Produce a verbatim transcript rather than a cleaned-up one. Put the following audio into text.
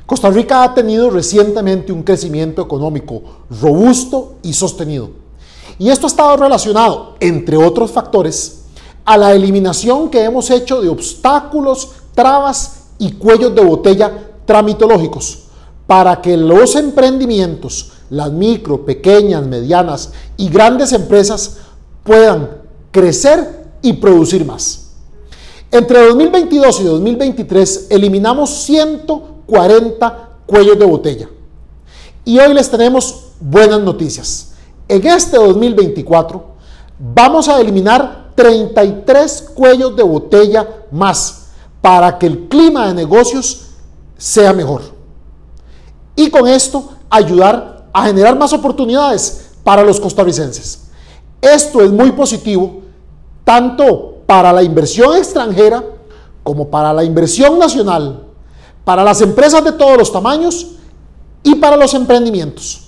Costa Rica ha tenido recientemente un crecimiento económico robusto y sostenido. Y esto ha estado relacionado, entre otros factores, a la eliminación que hemos hecho de obstáculos, trabas y cuellos de botella tramitológicos para que los emprendimientos, las micro, pequeñas, medianas y grandes empresas puedan crecer y producir más. Entre dos mil veintidós y dos mil veintitrés eliminamos ciento cuarenta cuellos de botella. Y hoy les tenemos buenas noticias. En este dos mil veinticuatro vamos a eliminar treinta y tres cuellos de botella más para que el clima de negocios sea mejor. Y con esto ayudar a generar más oportunidades para los costarricenses. Esto es muy positivo tanto para la inversión extranjera como para la inversión nacional, para las empresas de todos los tamaños y para los emprendimientos.